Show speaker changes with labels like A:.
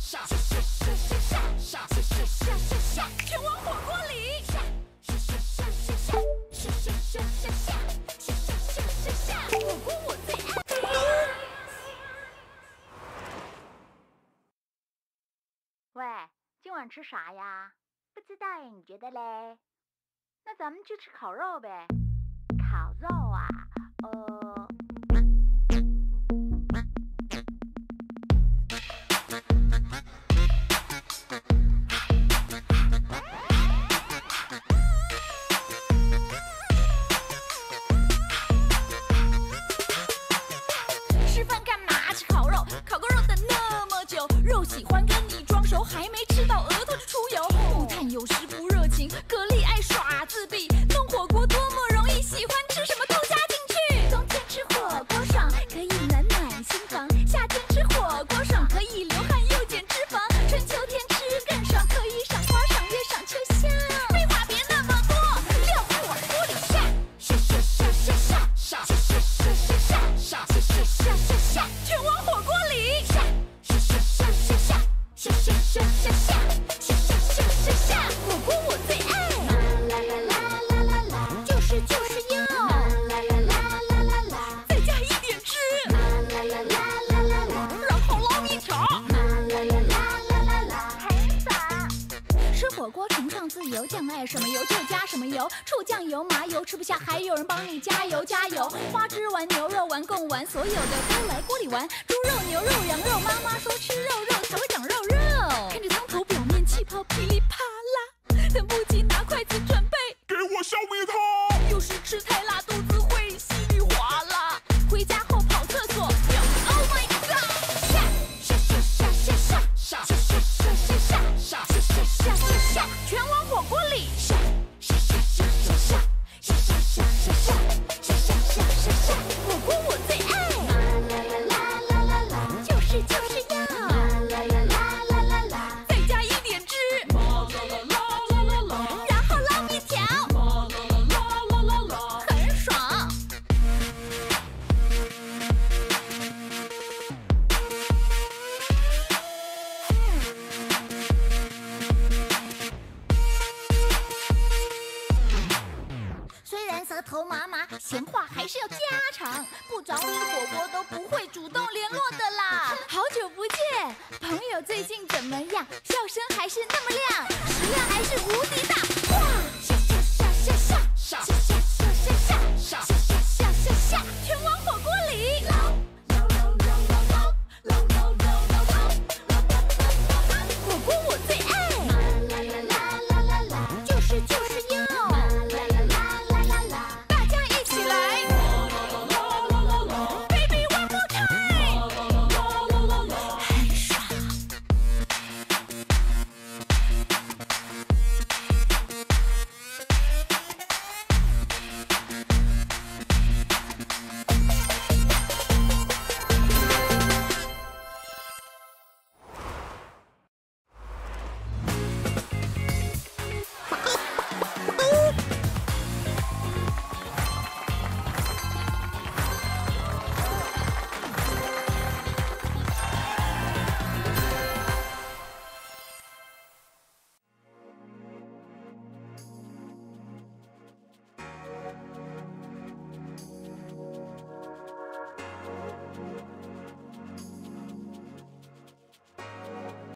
A: 全往火锅里。火锅我最爱。喂，今晚吃啥呀？不知道呀，你觉得嘞？那咱们去吃烤肉呗。烤肉啊，吃饭干嘛？吃烤肉，烤个肉等那么久，肉喜欢跟你装熟，还没吃到额头就出油。木炭有时不热情，蛤蜊爱耍自闭，弄火锅多么容易，喜欢吃什么都加进去。冬天吃火锅爽，可以暖暖心房；夏天吃火锅爽，可以流汗又减脂肪；春秋天吃更爽，可以赏花赏月赏秋香。废话别那么多，料在我锅里下。全往火锅里下。火锅我最爱。就是要。再加一点汁。然后捞一条。很爽。吃火锅崇尚自由，酱爱什么油就加什么油，醋酱油麻油吃不下还有人帮你加油加油。花枝丸牛肉丸贡丸，所有的都来锅里玩。猪肉牛肉羊肉，妈妈说吃肉肉才会长肉肉。看着汤头表面气泡噼里啪啦，等不及拿筷子准备
B: 给我消灭它。
A: 有时吃太辣，肚子会稀里哗啦。回家后跑厕所，Oh my god！ 全往火锅里。火锅我最爱。就是要。再加一点汁。然后捞一条。很爽。虽然舌头麻麻，闲话还是要家常，不找你火锅都不会主动联络的啦。好久不见，朋友最近怎么样？笑声还是那么亮，食量还是无敌大。